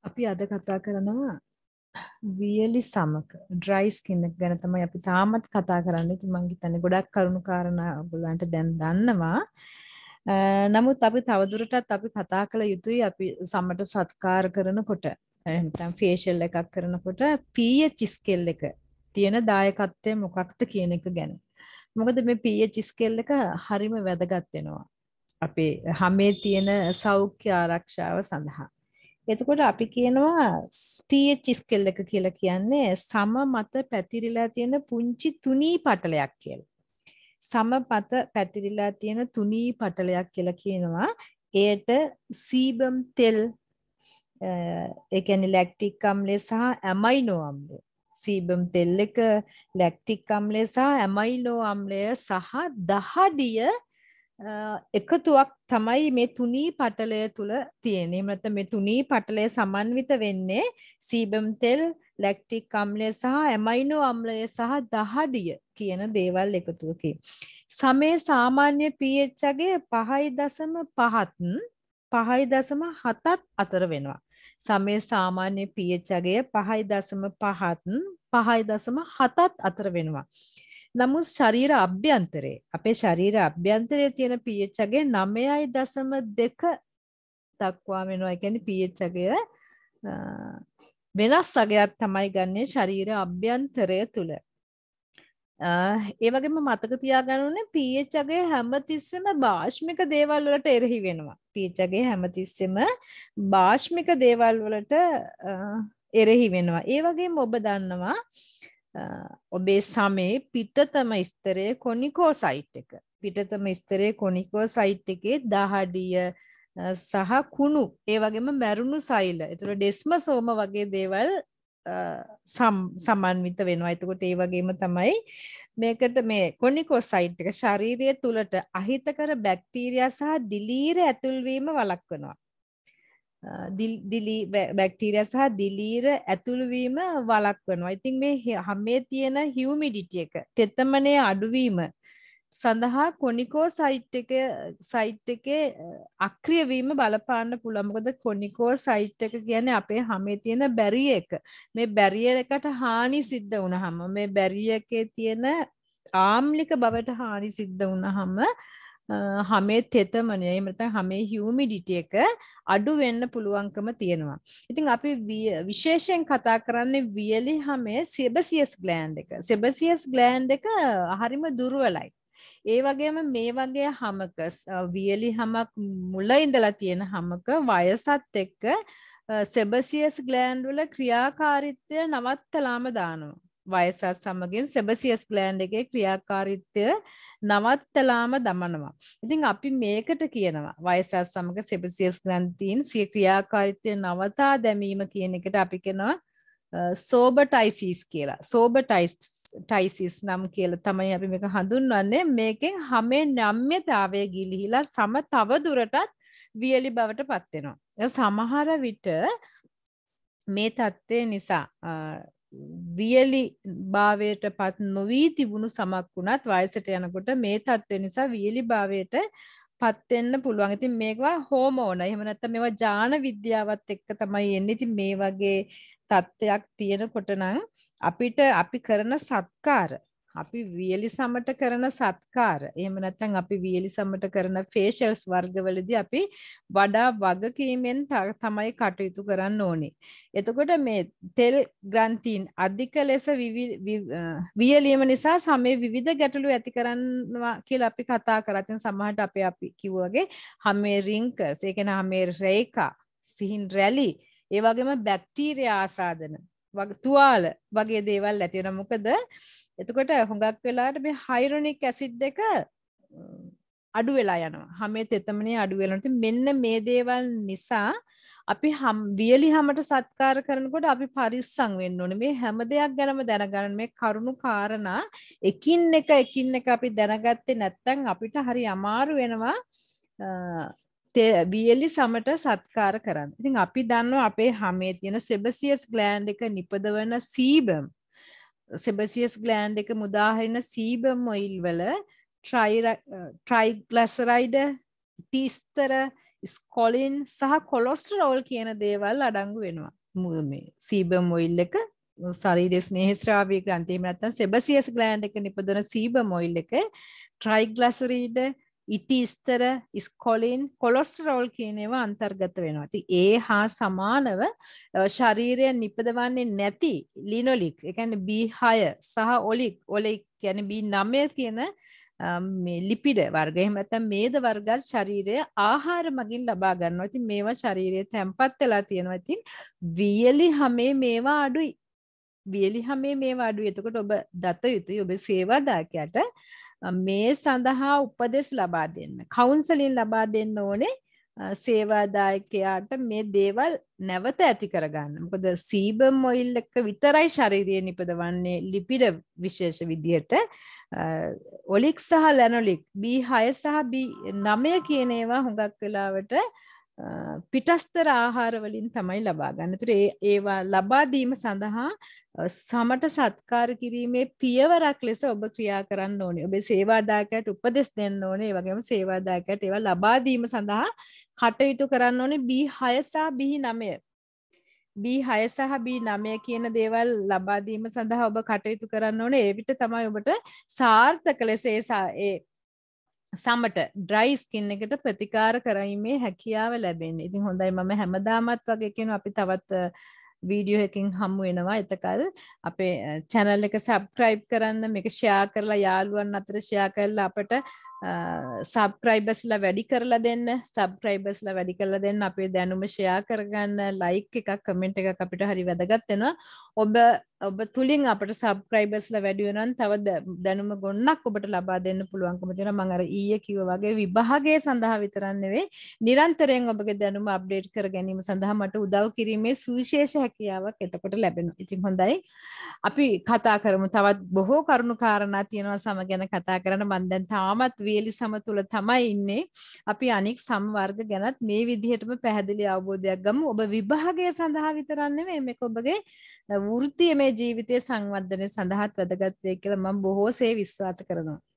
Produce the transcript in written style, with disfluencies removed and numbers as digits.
අපි අද කතා කරනවා වියලි සමක ඩ්‍රයි ස්කින් එක ගැන තමයි අපි තාමත් කතා කරන්නේ. ඉතින් මම හිතන්නේ ගොඩක් කරුණු කාරණා ඔයගොල්ලන්ට දැන් දන්නවා. නමුත් අපි තවදුරටත් අපි කතා කළ යුතුයි අපි සමට සත්කාර කරනකොට නැත්නම් ෆේෂියල් එකක් කරනකොට pH ස්කේල් එක තියෙන දායකත්වය මොකක්ද කියන එක ගැන. මොකද මේ pH ස්කේල් එක හරිම වැදගත් වෙනවා. අපේ හැමේ තියෙන සෞඛ්‍ය ආරක්ෂාව සඳහා. එතකොට අපි කියනවා pH ස්කේල් එක කියලා කියන්නේ සම මත පැතිරිලා තියෙන පුංචි තුනී පටලයක් කියලා. සම මත පැතිරිලා තියෙන තුනී පටලයක් කියලා කියනවා. ඒට සීබම් තෙල් ඒ කියන්නේ ලැක්ටික් අම්ලය සහ ඇමයිනෝ අම්ලය. සීබම් තෙල් එක ලැක්ටික් අම්ලය සහ ඇමයිනෝ අම්ලය සහ දහඩිය එකතුවක් තමයි මේ තුනී පටලය තුල තියෙන්නේ. එහෙම නැත්නම් මේ තුනී පටලය සමන්විත වෙන්නේ සීබම් තෙල්, ලැක්ටික් අම්ලය සහ ඇමයිනෝ අම්ලය සහ දහඩිය කියන දේවල් එකතුවකින්. සමේ සාමාන්‍ය pH අගය 5.5ත් 5.7ත් අතර වෙනවා. සමේ සාමාන්‍ය pH අගය 5.5ත් 5.7ත් අතර වෙනවා. නමුත් ශරීර අභ්‍යන්තරයේ අපේ ශරීර අභ්‍යන්තරයේ තියෙන pH අගය 9.2 දක්වා වෙනවා. ඒ කියන්නේ pH අගය වෙනස් අගයක් තමයි ගන්නෙ ශරීර අභ්‍යන්තරය තුල. ඒ වගේම මතක තියාගන්න ඕනේ pH අගය හැමතිස්සෙම භාෂ්මික දේවල් වලට එරෙහි වෙනවා. pH අගය හැමතිස්සෙම භාෂ්මික දේවල් වලට එරෙහි වෙනවා. ඒ වගේම ඔබ දන්නවා ඔබේ සමේ පිටතම ස්තරයේ කොනිකෝසයිට් එක. පිටතම ස්තරයේ කොනිකෝසයිට් එකේ දහඩිය සහ කුණු ඒ වගේම මැරුණු සෛල. ඒතර ඩෙස්මසෝම වගේ දේවල් සමන්විත වෙනවා. එතකොට ඒ වගේම තමයි මේකට මේ කොනිකෝසයිට් එක ශරීරය තුලට අහිතකර බැක්ටීරියා සහ දිලීර ඇතුල්වීම වළක්වනවා. බැක්ටීරියා සහ දිලීර ඇතුල්වීම වළක්වනවා. ඉතින් මේ හැමේ තියෙන හියුමිඩිටි එක තෙතමනේ අඩුවීම සඳහා කොනිකෝසයිට් එකේ අක්‍රිය වීම බලපාන්න පුළුවන්. මොකද කොනිකෝසයිට් එක කියන්නේ අපේ හැමේ තියෙන බැරියර් එක. මේ බැරියර් එකට හානි සිද්ධ වුණාම මේ බැරියර් එකේ තියෙන ආම්ලික බවට හානි සිද්ධ වුණාම හැමේ තෙතමනේ එහෙම නැත්නම් හැමේ හියුමිඩිටි එක අඩු වෙන්න පුළුවන්කම තියෙනවා. ඉතින් අපි විශේෂයෙන් කතා කරන්නේ වියලි හැමේ සෙබසියස් ග්ලෑන්ඩ් එක. සෙබසියස් ග්ලෑන්ඩ් එක හරිම දුර්වලයි. ඒ වගේම මේ වගේ හැමක වියලි හැමක් මුල ඉඳලා තියෙන හැමක වයසත් එක්ක සෙබසියස් ග්ලෑන්ඩ් වල ක්‍රියාකාරීත්වය නවත්තලාම දානවා. වයසත් සමගින් සෙබසියස් ග්ලෑන්ඩ් එකේ ක්‍රියාකාරීත්වය නවත්තලාම දමනවා. ඉතින් අපි මේකට කියනවා වයසත් සමග සෙබසියස් ග්‍රන්ථීන් සිය ක්‍රියාකාරීත්වය නවතා දැමීම කියන එකට අපි කියනවා සෝබටයිසිස් කියලා. සෝබටයිසිස් නම් කියලා තමයි අපි මේක හඳුන්වන්නේ. මේකෙන් හැමේ නම්‍යතාවය ගිලිහිලා සම තව දුරටත් වියලි බවට පත් වෙනවා. සමහර විට මේ தත්ත්වය නිසා වියලි භාවයට පත් නොවී තිබුණු සමක් වුණත් වයසට යනකොට මේ தත්ත්වය නිසා වියලි භාවයට පත් වෙන්න පුළුවන්. ඉතින් මේවා හෝමෝන. එහෙම නැත්නම් මේවා ජාන විද්‍යාවත් එක්ක තමයි එන්නේ. ඉතින් මේ වගේ තත්ත්වයක් තියෙනකොට නම් අපිට අපි කරන සත්කාර අපි වියලි සමට කරන සත්කාර එහෙම නැත්නම් අපි වියලි සමට කරන ෆේෂියල්ස් වර්ගවලදී අපි වඩා වගකීමෙන් තමයි කටයුතු කරන්න ඕනේ. එතකොට මේ තෙල් ග්‍රන්ථීන් අධික ලෙස වියලීම නිසා සමේ විවිධ ගැටලු ඇති කරනවා කියලා අපි කතා කරා. දැන් සමහරට අපි කිව්වාගේ හැමේ රින්කල්ස් ඒ කියන්නේ හැමේ රේඛා සිහින් රැලි ඒ වගේම බැක්ටීරියා ආසාදන තුවාල වගේ දේවල් ඇති වෙනවා. මොකද එතකොට හුඟක් වෙලාවට මේ හයිරොනික් ඇසිඩ් එක අඩු වෙලා යනවා. හැමේ තෙතමනේ අඩු වෙනවා. ඉතින් මෙන්න මේ දේවල් නිසා අපි වියලි හැමට සත්කාර කරනකොට අපි පරිස්සම් වෙන්න ඕනේ. මේ හැම දෙයක් ගැනම දැනගන්න මේ කරුණු කාරණා එකින් එක අපි දැනගත්තේ නැත්නම් අපිට හරි අමාරු වෙනවා වියලි සමට සත්කාර කරන්න. ඉතින් අපි දන්නවා අපේ හැමේ තියෙන සෙබසියස් ග්ලෑන්ඩ් එක නිපදවන සීබම් සෙබසියස් ග්ලෑන්ඩ් එක මුදා හරින සීබම් ඔයිල් වල ට්‍රයිග්ලිසරයිඩ් තීස්තර ස්කොලින් සහ කොලෙස්ටරෝල් කියන දේවල් අඩංගු වෙනවා. මේ සීබම් ඔයිල් එක ශරීරයේ ස්නේහස්‍රාවී ග්‍රන්ථි එහෙම නැත්නම් සෙබසියස් ග්ලෑන්ඩ් එක නිපදවන සීබම් ඔයිල් එක ට්‍රයිග්ලිසරීඩ් ඉටිස්තර ස්කොලින් කොලෙස්ටරෝල් කියන ඒවා අන්තර්ගත වෙනවා. ඉතින් ඒ හා සමානව ශරීරය නිපදවන්නේ නැති ලිනොලික්, ඒ කියන්නේ B6 සහ ඔලික් කියන්නේ B9 කියන මේ ලිපිඩ වර්ග එහෙම නැත්නම් මේද වර්ගත් ශරීරය ආහාර මගින් ලබා ගන්නවා. ඉතින් මේවා ශරීරයේ තැම්පත් වෙලා තියෙනවා. ඉතින් වියලි හැමේ මේවා අඩුයි. වියලි හැමේ මේවා අඩුයි. එතකොට ඔබ දත යුතුයි ඔබ සේවාදායකයාට මේ සඳහා උපදෙස් ලබා දෙන්න. කවුන්සලින් ලබා දෙන්න ඕනේ සේවාදායකයාට මේ දේවල් නැවත ඇති කරගන්න. මොකද සීබම් ඔයිල් එක විතරයි ශරීරයේ නිපදවන්නේ ලිපිඩ විශේෂ විදිහට. ඔලික් සහ ලැනොලික් B6 සහ B9 කියන ඒවා හුඟක් වෙලාවට පිටස්තර ආහාර වලින් තමයි ලබා ගන්න. ඒතර ඒවා ලබා දීම සඳහා සමට සත්කාර කිරීමේ පියවරක් ලෙස ඔබ ක්‍රියා කරන්න ඕනේ. ඔබේ සේවාදායකයට උපදෙස් දෙන්න ඕනේ. ඒ වගේම සේවාදායකයට ඒවා ලබා දීම සඳහා කටයුතු කරන්න ඕනේ. B6 සහ B9 B6 සහ B9 කියන දේවල් ලබා දීම සඳහා ඔබ කටයුතු කරන්න ඕනේ. ඒ විට තමයි ඔබට සාර්ථක ලෙස ඒ සමට ඩ්‍රයි ස්කින් එකට ප්‍රතිකාර කිරීමේ හැකියාව ලැබෙන්නේ. ඉතින් හොඳයි මම හැමදාමත් වගේ කියනවා අපි තවත් වීඩියෝ එකකින් හමු වෙනවා. එතකල් අපේ channel එක subscribe කරන්න, මේක share කරලා යාළුවන් අතර share කරලා අපට subscribersලා වැඩි කරලා දෙන්න. subscribersලා වැඩි කරලා දෙන්න. අපේ දැනුම share කරගන්න, like එකක් comment එකක් අපිට හරි වැදගත් වෙනවා. ඔබ තුලින් අපට subscribersලා වැඩි වෙනවා. තව දැනුම ගොන්නක් ඔබට ලබා දෙන්න පුළුවන්කම තියෙනවා. මම අර ඊයේ කිව්වා වගේ විභාගයේ සඳහා විතරක් නෙවෙයි නිරන්තරයෙන් ඔබගේ දැනුම අප්ඩේට් කර ගැනීම සඳහා මට උදව් කිරීමේ සුවිශේෂ හැකියාවක් එතකොට ලැබෙනවා. ඉතින් හොඳයි. අපි කතා කරමු. තවත් බොහෝ කරුණු කාරණා තියෙනවා සම ගැන කතා කරන්න. මම දැන් තාමත් වියලි සම තුල තමයි ඉන්නේ. අපි අනික් සම වර්ග ගැනත් මේ විදිහටම පැහැදිලි අවබෝධයක් ගමු. ඔබ විභාගය සඳහා විතරක් නෙවෙයි මේක ඔබගේ වෘත්තීයමය ජීවිතයේ සංවර්ධනය සඳහාත් වැදගත් වේ කියලා මම බොහෝසේ විශ්වාස කරනවා.